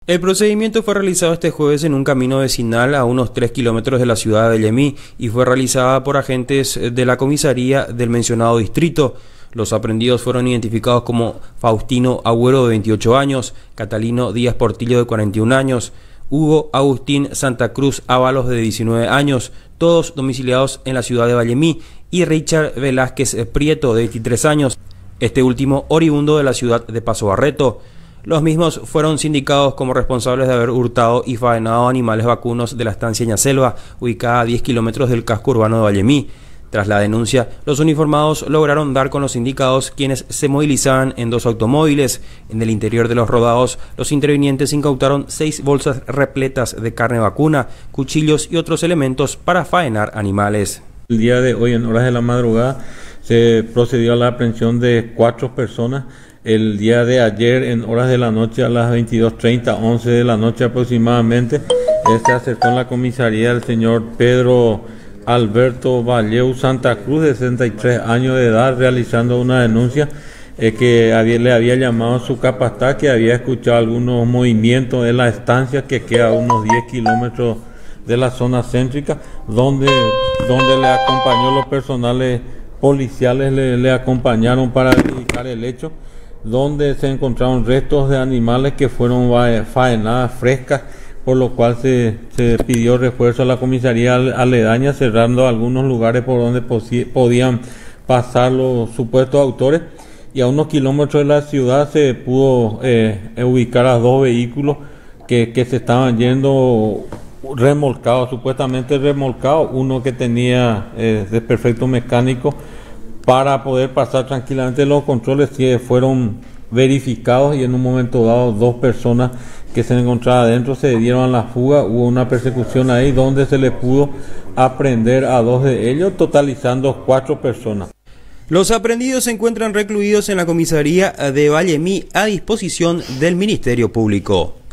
El procedimiento fue realizado este jueves en un camino vecinal a unos 3 kilómetros de la ciudad de Bellemí y fue realizada por agentes de la comisaría del mencionado distrito. Los aprehendidos fueron identificados como Faustino Agüero, de 28 años, Catalino Díaz Portillo, de 41 años, Hugo Agustín Santa Cruz Ábalos, de 19 años, todos domiciliados en la ciudad de Bellemí, y Richard Velázquez Prieto, de 23 años, este último oriundo de la ciudad de Paso Barreto. Los mismos fueron sindicados como responsables de haber hurtado y faenado animales vacunos de la estancia Ñaselva, ubicada a 10 kilómetros del casco urbano de Bellemí. Tras la denuncia, los uniformados lograron dar con los sindicados, quienes se movilizaban en 2 automóviles. En el interior de los rodados, los intervinientes incautaron 6 bolsas repletas de carne vacuna, cuchillos y otros elementos para faenar animales. El día de hoy, en horas de la madrugada, se procedió a la aprehensión de 4 personas. El día de ayer, en horas de la noche, a las 22:30, 11 de la noche aproximadamente, se acercó en la comisaría el señor Pedro Alberto Valleu Santa Cruz, de 63 años de edad, realizando una denuncia que le había llamado a su capataz, que había escuchado algunos movimientos en la estancia que queda a unos 10 kilómetros de la zona céntrica, donde le acompañó los personales policiales, le acompañaron para verificar el hecho, donde se encontraron restos de animales que fueron faenadas frescas, por lo cual se pidió refuerzo a la comisaría aledaña, cerrando algunos lugares por donde podían pasar los supuestos autores, y a unos kilómetros de la ciudad se pudo ubicar a 2 vehículos que se estaban yendo remolcados, supuestamente remolcados, uno que tenía desperfecto mecánico, para poder pasar tranquilamente los controles, que fueron verificados, y en un momento dado 2 personas que se encontraban adentro se dieron a la fuga. Hubo una persecución ahí donde se le pudo aprehender a 2 de ellos, totalizando 4 personas. Los aprehendidos se encuentran recluidos en la comisaría de Bellemí a disposición del Ministerio Público.